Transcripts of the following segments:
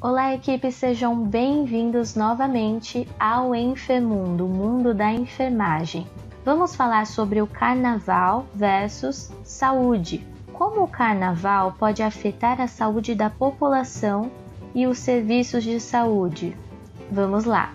Olá, equipe, sejam bem-vindos novamente ao Enfermundo, o mundo da enfermagem. Vamos falar sobre o carnaval versus saúde. Como o carnaval pode afetar a saúde da população e os serviços de saúde? Vamos lá!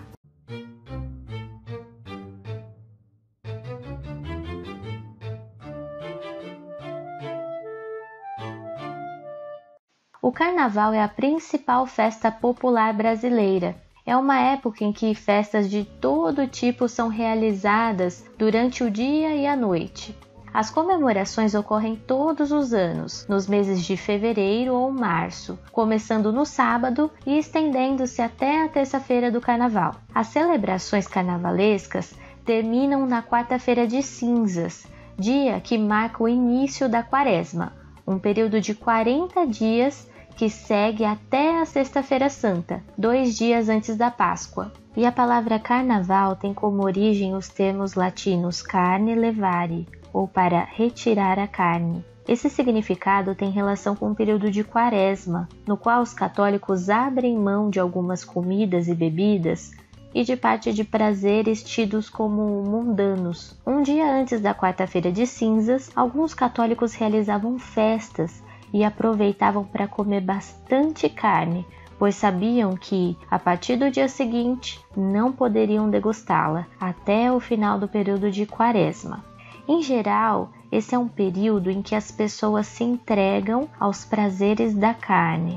O carnaval é a principal festa popular brasileira. É uma época em que festas de todo tipo são realizadas durante o dia e a noite. As comemorações ocorrem todos os anos, nos meses de fevereiro ou março, começando no sábado e estendendo-se até a terça-feira do carnaval. As celebrações carnavalescas terminam na quarta-feira de cinzas, dia que marca o início da quaresma, um período de 40 dias que segue até a Sexta-feira Santa, 2 dias antes da Páscoa. E a palavra carnaval tem como origem os termos latinos carne levare, ou para retirar a carne. Esse significado tem relação com o período de quaresma, no qual os católicos abrem mão de algumas comidas e bebidas e de parte de prazeres tidos como mundanos. Um dia antes da quarta-feira de cinzas, alguns católicos realizavam festas e aproveitavam para comer bastante carne, pois sabiam que, a partir do dia seguinte, não poderiam degustá-la até o final do período de quaresma. Em geral, esse é um período em que as pessoas se entregam aos prazeres da carne,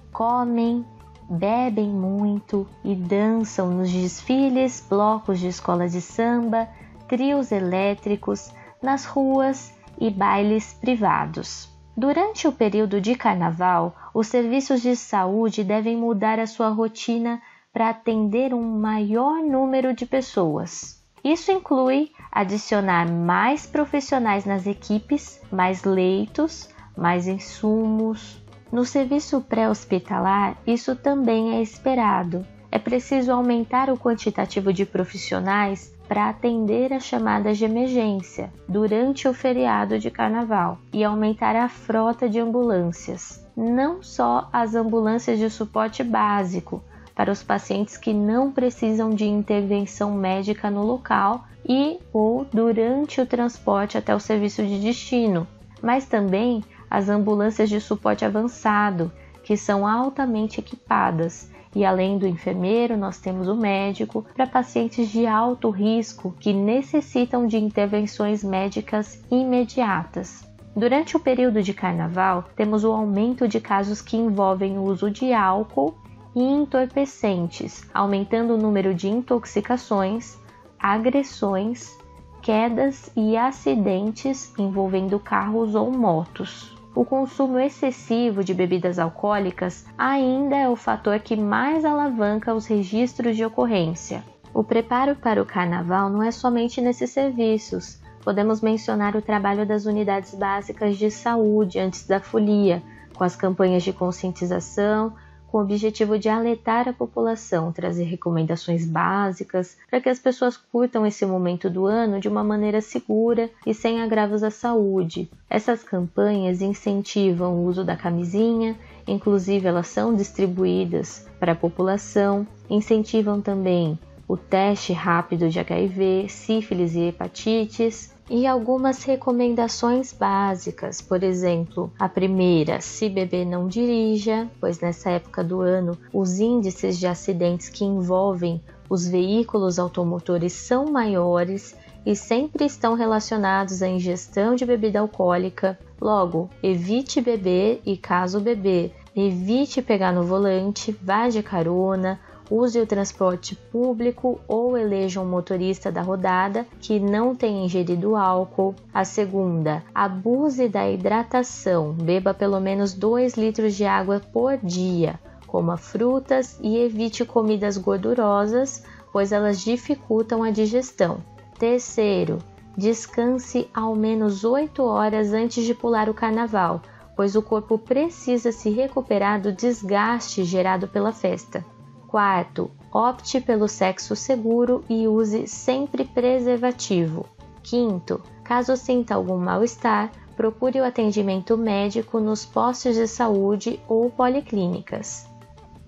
comem, bebem muito e dançam nos desfiles, blocos de escolas de samba, trios elétricos, nas ruas e bailes privados. Durante o período de carnaval, os serviços de saúde devem mudar a sua rotina para atender um maior número de pessoas. Isso inclui adicionar mais profissionais nas equipes, mais leitos, mais insumos. No serviço pré-hospitalar, isso também é esperado. É preciso aumentar o quantitativo de profissionais para atender as chamadas de emergência durante o feriado de carnaval e aumentar a frota de ambulâncias, não só as ambulâncias de suporte básico para os pacientes que não precisam de intervenção médica no local e ou durante o transporte até o serviço de destino, mas também as ambulâncias de suporte avançado, que são altamente equipadas. E além do enfermeiro, nós temos o médico para pacientes de alto risco que necessitam de intervenções médicas imediatas. Durante o período de carnaval, temos o aumento de casos que envolvem o uso de álcool e entorpecentes, aumentando o número de intoxicações, agressões, quedas e acidentes envolvendo carros ou motos. O consumo excessivo de bebidas alcoólicas ainda é o fator que mais alavanca os registros de ocorrência. O preparo para o carnaval não é somente nesses serviços. Podemos mencionar o trabalho das unidades básicas de saúde antes da folia, com as campanhas de conscientização, com o objetivo de alertar a população, trazer recomendações básicas para que as pessoas curtam esse momento do ano de uma maneira segura e sem agravos à saúde. Essas campanhas incentivam o uso da camisinha, inclusive elas são distribuídas para a população, incentivam também o teste rápido de HIV, sífilis e hepatites, e algumas recomendações básicas, por exemplo, a primeira, se beber não dirija, pois nessa época do ano os índices de acidentes que envolvem os veículos automotores são maiores e sempre estão relacionados à ingestão de bebida alcoólica. Logo, evite beber e, caso beber, evite pegar no volante, vá de carona, use o transporte público ou eleja um motorista da rodada que não tenha ingerido álcool. A segunda, abuse da hidratação, beba pelo menos 2 litros de água por dia, coma frutas e evite comidas gordurosas, pois elas dificultam a digestão. Terceiro, descanse ao menos 8 horas antes de pular o carnaval, pois o corpo precisa se recuperar do desgaste gerado pela festa. Quarto, opte pelo sexo seguro e use sempre preservativo. Quinto, caso sinta algum mal-estar, procure o atendimento médico nos postos de saúde ou policlínicas.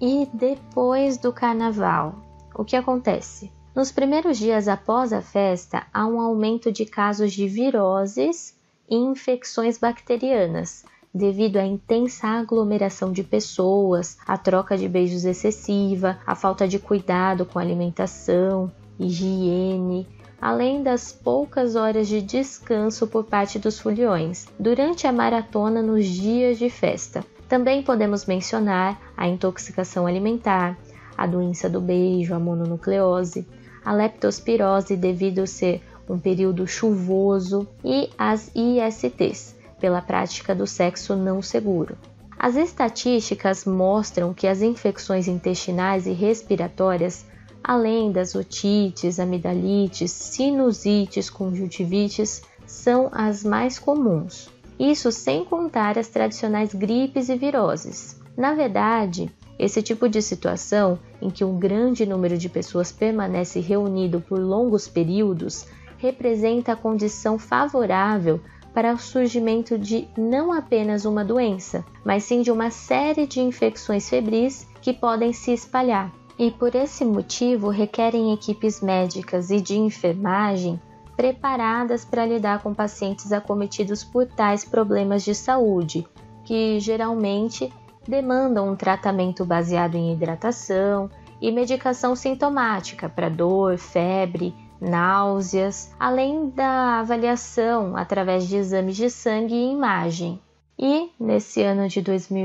E depois do carnaval, o que acontece? Nos primeiros dias após a festa, há um aumento de casos de viroses e infecções bacterianas, devido à intensa aglomeração de pessoas, à troca de beijos excessiva, à falta de cuidado com a alimentação, higiene, além das poucas horas de descanso por parte dos foliões, durante a maratona nos dias de festa. Também podemos mencionar a intoxicação alimentar, a doença do beijo, a mononucleose, a leptospirose devido a ser um período chuvoso e as ISTs, pela prática do sexo não seguro. As estatísticas mostram que as infecções intestinais e respiratórias, além das otites, amidalites, sinusites, conjuntivites, são as mais comuns. Isso sem contar as tradicionais gripes e viroses. Na verdade, esse tipo de situação, em que um grande número de pessoas permanece reunido por longos períodos, representa a condição favorável para o surgimento de não apenas uma doença, mas sim de uma série de infecções febris que podem se espalhar. E por esse motivo requerem equipes médicas e de enfermagem preparadas para lidar com pacientes acometidos por tais problemas de saúde, que geralmente demandam um tratamento baseado em hidratação e medicação sintomática para dor, febre, náuseas, além da avaliação através de exames de sangue e imagem. E, nesse ano de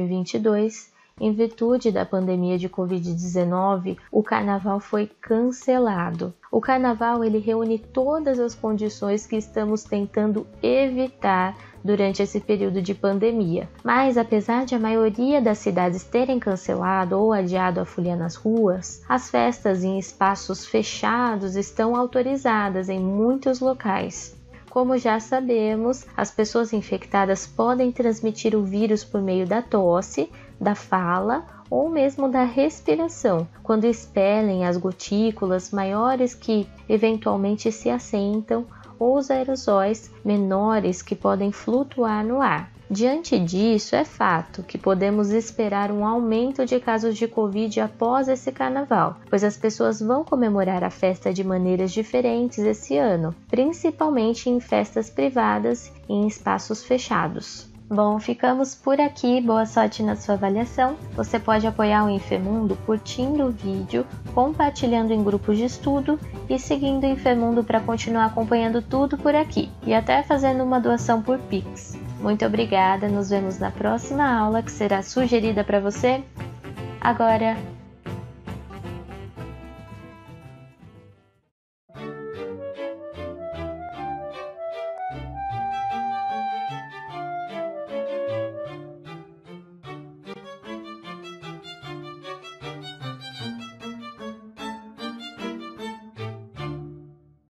2022, em virtude da pandemia de Covid-19, o carnaval foi cancelado. O carnaval ele reúne todas as condições que estamos tentando evitar durante esse período de pandemia. Mas, apesar de a maioria das cidades terem cancelado ou adiado a folia nas ruas, as festas em espaços fechados estão autorizadas em muitos locais. Como já sabemos, as pessoas infectadas podem transmitir o vírus por meio da tosse, da fala ou mesmo da respiração, quando expelem as gotículas maiores que eventualmente se assentam ou os aerosóis menores que podem flutuar no ar. Diante disso, é fato que podemos esperar um aumento de casos de Covid após esse carnaval, pois as pessoas vão comemorar a festa de maneiras diferentes esse ano, principalmente em festas privadas e em espaços fechados. Bom, ficamos por aqui, boa sorte na sua avaliação. Você pode apoiar o Infermundo curtindo o vídeo, compartilhando em grupos de estudo e seguindo o Infermundo para continuar acompanhando tudo por aqui e até fazendo uma doação por Pix. Muito obrigada, nos vemos na próxima aula que será sugerida para você agora.